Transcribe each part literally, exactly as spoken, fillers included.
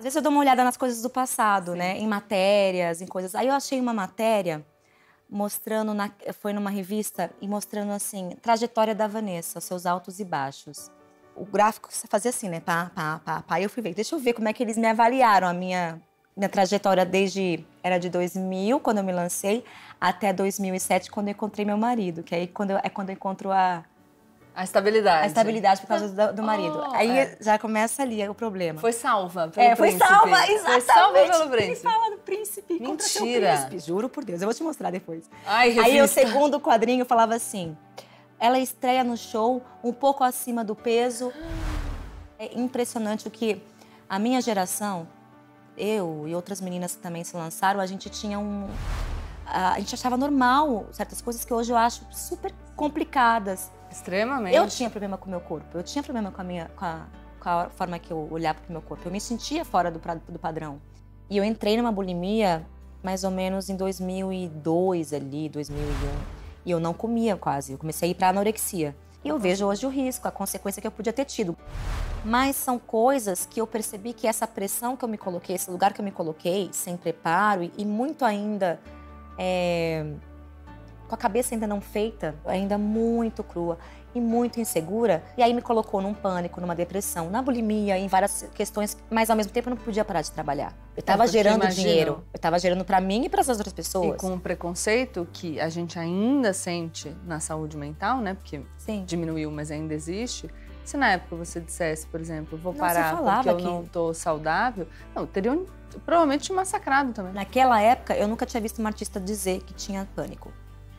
Às vezes eu dou uma olhada nas coisas do passado, Sim. né? Em matérias, em coisas. Aí eu achei uma matéria mostrando, na, foi numa revista, e mostrando assim, trajetória da Vanessa, seus altos e baixos. O gráfico fazia assim, né? Pá, pá, pá, pá. Aí eu fui ver, deixa eu ver como é que eles me avaliaram a minha, minha trajetória desde... Era de dois mil, quando eu me lancei, até dois mil e sete, quando eu encontrei meu marido. Que aí quando eu, é quando eu encontro a... A estabilidade. A estabilidade por causa do, do marido. Oh, aí é. já começa ali o problema. Foi salva pelo é, foi príncipe. salva, exatamente. Foi salva pelo príncipe. Ele fala do príncipe. Mentira. Príncipe. Juro por Deus, eu vou te mostrar depois. Ai, aí o segundo quadrinho falava assim, ela estreia no show um pouco acima do peso. É impressionante o que a minha geração, eu e outras meninas que também se lançaram, a gente tinha um... A gente achava normal certas coisas que hoje eu acho super complicadas. Extremamente. Eu tinha problema com o meu corpo, eu tinha problema com a, minha, com a, com a forma que eu olhava pro meu corpo. Eu me sentia fora do, do padrão. E eu entrei numa bulimia mais ou menos em dois mil e dois ali, dois mil e um. E eu não comia quase, eu comecei a ir pra anorexia. E eu vejo hoje o risco, a consequência que eu podia ter tido. Mas são coisas que eu percebi que essa pressão que eu me coloquei, esse lugar que eu me coloquei, sem preparo e, e muito ainda... É, com a cabeça ainda não feita, ainda muito crua e muito insegura. E aí me colocou num pânico, numa depressão, na bulimia, em várias questões, mas ao mesmo tempo eu não podia parar de trabalhar. Eu tava é gerando imagino, dinheiro, eu tava gerando pra mim e para as outras pessoas. E com o preconceito que a gente ainda sente na saúde mental, né? Porque Sim. diminuiu, mas ainda existe. Se na época você dissesse, por exemplo, vou não, parar porque eu que... não tô saudável, não, teriam provavelmente te massacrado também. Naquela época, eu nunca tinha visto uma artista dizer que tinha pânico.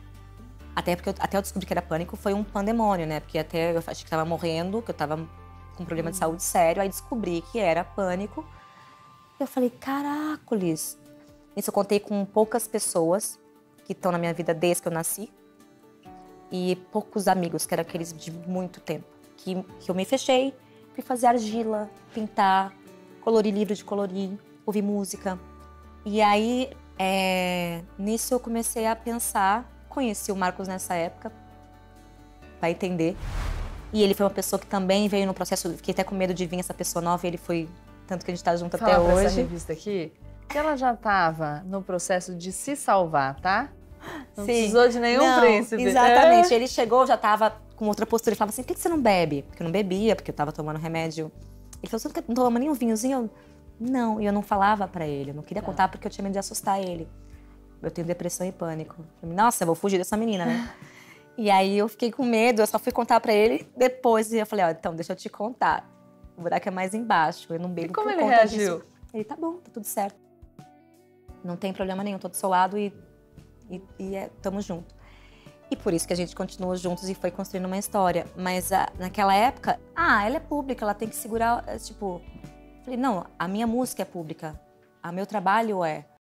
Até porque eu, até eu descobri que era pânico, foi um pandemônio, né? Porque até eu achei que tava morrendo, que eu tava com um problema hum. de saúde sério, aí descobri que era pânico. Eu falei, caracoles! Isso eu contei com poucas pessoas que estão na minha vida desde que eu nasci. E poucos amigos, que eram aqueles de muito tempo. Que, que eu me fechei, fui fazer argila, pintar, colorir livro de colorir, ouvir música. E aí, é, nisso eu comecei a pensar, conheci o Marcos nessa época, pra entender. E ele foi uma pessoa que também veio no processo, fiquei até com medo de vir essa pessoa nova, e ele foi, tanto que a gente tá junto Fala até pra hoje. Essa revista aqui, que ela já tava no processo de se salvar, tá? Não Sim. precisou de nenhum não, príncipe. Exatamente, é. ele chegou, já tava com outra postura, ele falava assim, por que você não bebe? Porque eu não bebia, porque eu tava tomando remédio. Ele falou, você não toma nem um vinhozinho? Não, e eu não falava pra ele, eu não queria tá. contar porque eu tinha medo de assustar ele. Eu tenho depressão e pânico. Falei, nossa, eu vou fugir dessa menina, né? E aí eu fiquei com medo, eu só fui contar pra ele depois. E eu falei, ó, então, deixa eu te contar. O buraco é mais embaixo, eu não bebo e como por ele conta reagiu? disso. Ele, tá bom, tá tudo certo. Não tem problema nenhum, tô do seu lado e, e, e é, tamo junto. E por isso que a gente continuou juntos e foi construindo uma história. Mas a, naquela época, ah, ela é pública, ela tem que segurar, tipo... Falei, não, a minha música é pública, o meu trabalho é...